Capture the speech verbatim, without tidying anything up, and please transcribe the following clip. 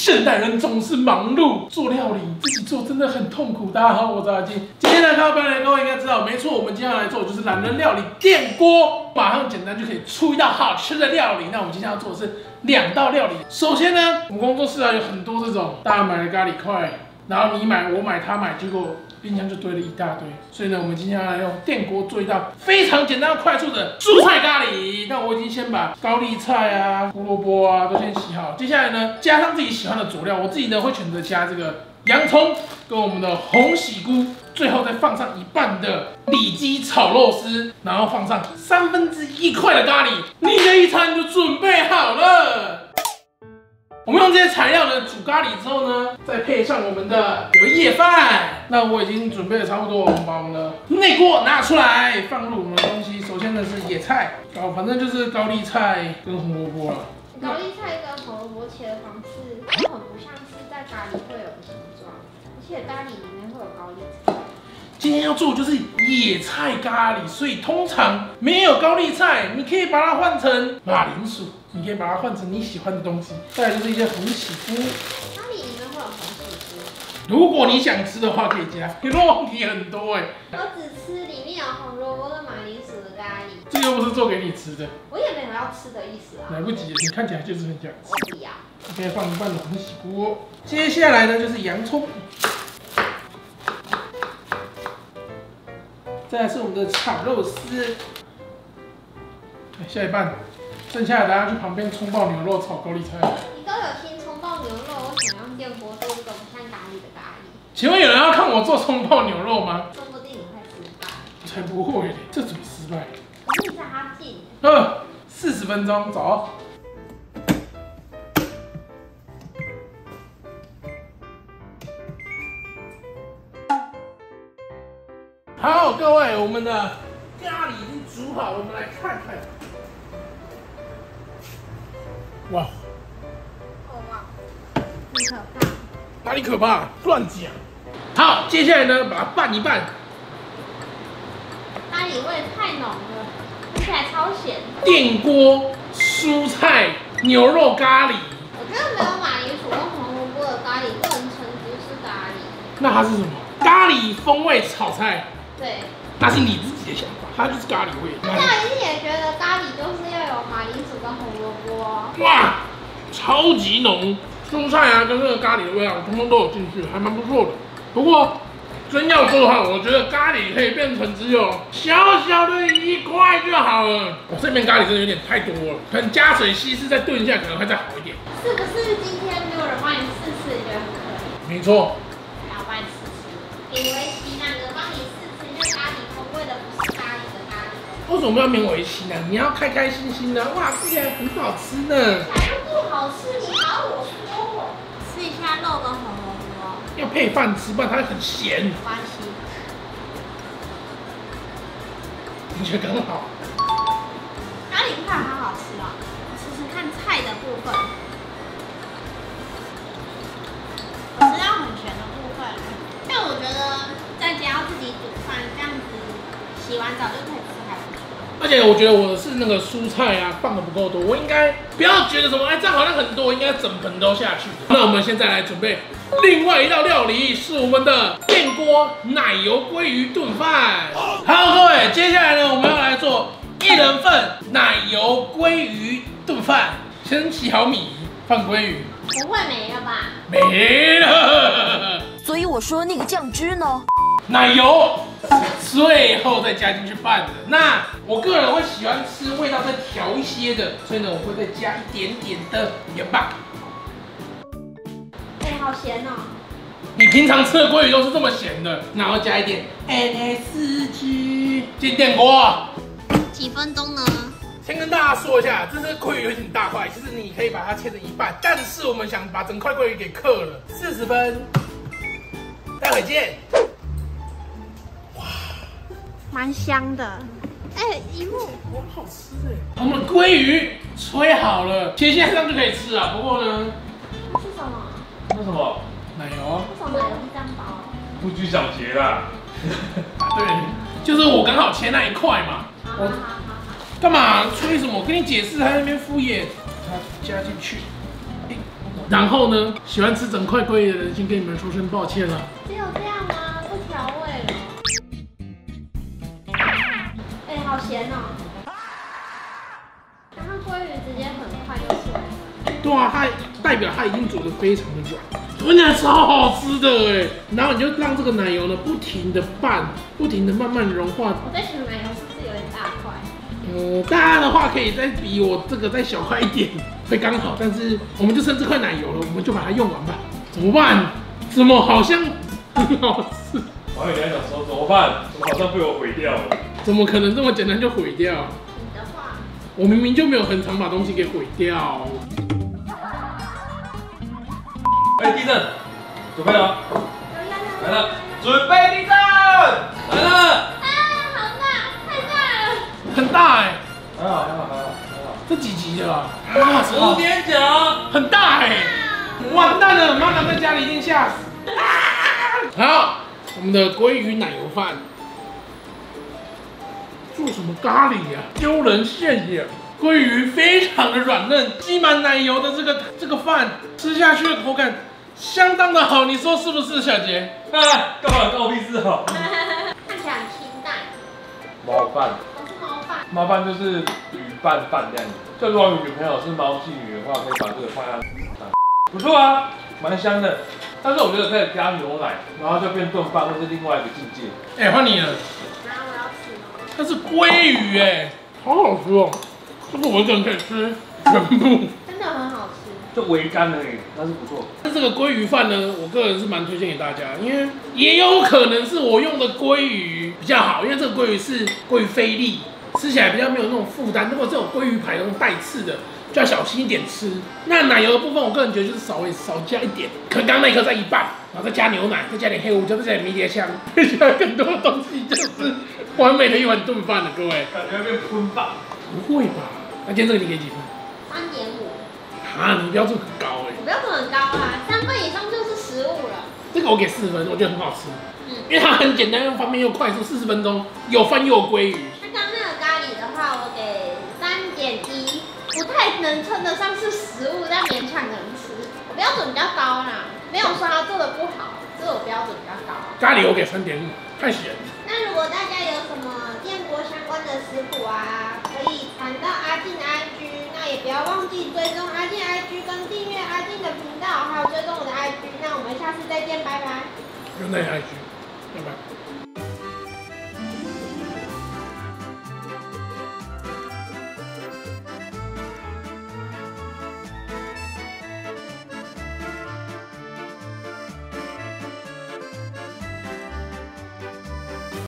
现代人总是忙碌，做料理自己做真的很痛苦。大家好，我是阿金。今天的看到标题，各位应该知道，没错，我们今天要来做的就是懒人料理电锅，马上简单就可以出一道好吃的料理。那我们今天要做的是两道料理。首先呢，我们工作室啊有很多这种大家买的咖喱块，然后你买我买他买，结果冰箱就堆了一大堆。所以呢，我们今天要来用电锅做一道非常简单快速的蔬菜咖喱。那我已经先把高丽菜啊、胡萝卜啊都先洗好，接下来呢，加上自己喜欢的佐料。我自己呢会选择加这个洋葱跟我们的红喜菇，最后再放上一半的里脊炒肉丝，然后放上三分之一块的咖喱，你的一餐就准备好了。我们用这些材料呢煮咖喱之后呢，再配上我们的隔夜饭。那我已经准备的差不多，我们把我们的内锅拿出来，放入我们的东西。首先呢是野菜，高反正就是高丽菜跟红萝卜了。 高丽菜跟红萝卜切的方式，就很不像是在咖喱会有的形状，而且咖喱里面会有高丽菜。 今天要做的就是野菜咖喱，所以通常没有高丽菜，你可以把它换成马铃薯，你可以把它换成你喜欢的东西。再来就是一些红喜菇， 咖喱里面会有红喜菇。 如果你想吃的话可以加，问题很多哎。 我只吃里面有红萝卜跟马铃薯的咖喱。 这又不是做给你吃的， 我也没有要吃的意思啊。 来不及了，你看起来就是很想吃。 我不要。 可以放一半的红喜菇。接下来呢就是洋葱。再来是我们的炒肉丝，下一半，剩下的大家去旁边葱爆牛肉炒高丽菜。 你都有听葱爆牛肉，我想用电锅做这种像咖喱的咖喱。 请问有人要看我做葱爆牛肉吗？ 说不定你会失败。 才不会嘞，这怎么失败？ 可是差劲。 嗯，四十分钟，走。好，各位，我们的咖喱已经煮好了，我们来看看。哇！ 哦哇，很可怕。 哪里可怕？乱讲。好，接下来呢，把它拌一拌。 咖喱味太浓了，听起来超咸。 电锅蔬菜牛肉咖喱。 我觉得没有马铃薯跟红萝卜的咖喱不能称之是咖喱。 那它是什么？咖喱风味炒菜。对，那是你自己的想法，它就是咖喱味。 那一定也觉得咖喱就是要有马铃薯跟红萝卜哦。 哇，超级浓，蔬菜啊跟这个咖喱的味道，通通都有进去，还蛮不错的。不过真要做的话，我觉得咖喱可以变成只有小小的一块就好了。我这边咖喱真的有点太多了，可能加水稀释再炖一下，可能会再好一点。 是不是今天没有人帮你试试，你觉得很可怜？ 没错。 来，我帮你试试，勉为其难的帮你试试，就咖喱风味的不是咖喱的咖喱。 为什么要勉为其难？你要开开心心的，哇，吃起来很好吃呢。 才不好吃，你把我说。试一下肉跟红萝卜。 要配饭吃，不然它会很咸。 没关系。 你觉得刚好？ 咖喱块好好吃哦，试试看菜的部分。我知道很咸的部分，但我觉得在家要自己煮饭，这样子洗完澡就可以吃，还不错。 而且我觉得我是那个蔬菜啊放的不够多，我应该不要觉得什么，哎，这样好像很多，应该整盆都下去。那我们现在来准备另外一道料理，是我们的电锅奶油鲑鱼炖饭。好，各位，接下来呢，我们要来做一人份奶油鲑鱼炖饭。先洗好米，放鲑鱼。 不会没了吧？ 没了。 所以我说那个酱汁呢？ 奶油最后再加进去拌的。那我个人会喜欢吃味道再调一些的，所以呢，我会再加一点点的盐巴。 哎、欸，好咸哦！ 你平常吃的鲑鱼都是这么咸的，然后加一点 N S G 进电锅。 几分钟呢？ 先跟大家说一下，这只鲑鱼有点大块，其实你可以把它切成一半，但是我们想把整块鲑鱼给刻了，四十分。待会见。 蛮香的。哎、欸，一幕哇，好吃哎！我们的鲑鱼吹好了，其实现在这样就可以吃了。不过呢， 这是什么？ 那什么？ 奶油。 为什么奶油是这样包？ 不拘小节啦。 对，就是我刚好切那一块嘛。我干嘛吹什么？我跟你解释，还在那边敷衍。它加进去，哎， 然后呢，喜欢吃整块鲑鱼的人，先跟你们说声抱歉了。 只有这样吗？不调味了。哎、好咸哦。然后鲑鱼直接很快就熟了。 对啊，它代表它已经煮得非常的软，闻起来超好吃的哎。然后你就让这个奶油呢不停的拌，不停的慢慢融化。 我在想奶油是不是有点大块？ 嗯，大家的话可以再比我这个再小块一点，会刚好。但是我们就剩这块奶油了，我们就把它用完吧。怎么办？怎么好像很好吃？ 我还以为你想说怎么办？怎么好像被我毁掉了？ 怎么可能这么简单就毁掉？ 你的话， 我明明就没有很常把东西给毁掉。 哎，地震，准备了，来了，准备地震，来了， 啊，好大，太大了。 很大哎、 还好还好还好还好， 这几集的啊？啊， 五点奖， 很大哎、完蛋了，妈妈在家里一定吓死。啊、好，我们的鲑鱼奶油饭，做什么咖喱呀、啊？丢人现眼！鲑鱼非常的软嫩，吸满奶油的这个这个饭，吃下去的口感相当的好，你说是不是，小杰？ 啊，干嘛告屁事哦？ 看起来很清淡。 猫饭， 我是猫饭。 猫饭就是鱼拌饭这样子。就如果有女朋友是猫系女的话，可以把这个放上，不错啊，蛮香的。但是我觉得可以加牛奶，然后就变炖饭，或是另外一个境界。 哎、换你了， 然后我要吃哦。 它是鲑鱼哎、好好吃哦，这个我一个人可以吃全部。 真的很好吃。 就微干而已，但是不错。 这个鲑鱼饭呢，我个人是蛮推荐给大家，因为也有可能是我用的鲑鱼比较好，因为这个鲑鱼是鲑鱼菲力，吃起来比较没有那种负担。如果这种鲑鱼排那种带刺的，就要小心一点吃。那奶油的部分，我个人觉得就是稍微少加一点，可能刚刚那颗在一半，然后再加牛奶，再加点黑胡椒，再加点迷迭香，配起来更多的东西，就是完美的一碗炖饭了，各位。 感觉会变喷饭。 不会吧？那今天这个你给几分？ 三点五。 啊，你标准很高哎、 我标准很高啊，三分以上就是食物了。 这个我给四分，我觉得很好吃。 嗯， 因为它很简单又方便又快速，四十分钟有饭又有鲑鱼。 那刚刚那个咖喱的话，我给三点一，不太能称得上是食物，但勉强能吃。我标准比较高啦，没有说它做的不好，只是我标准比较高。 咖喱我给三点五，太咸。 那如果大家有什么电锅相关的食谱啊，可以传到阿静的 I G， 那也不要忘记追踪阿静 I G 跟订阅阿静的频道，还有追踪我的 I G。那我们下次再见，拜拜。 不用带下去，拜拜。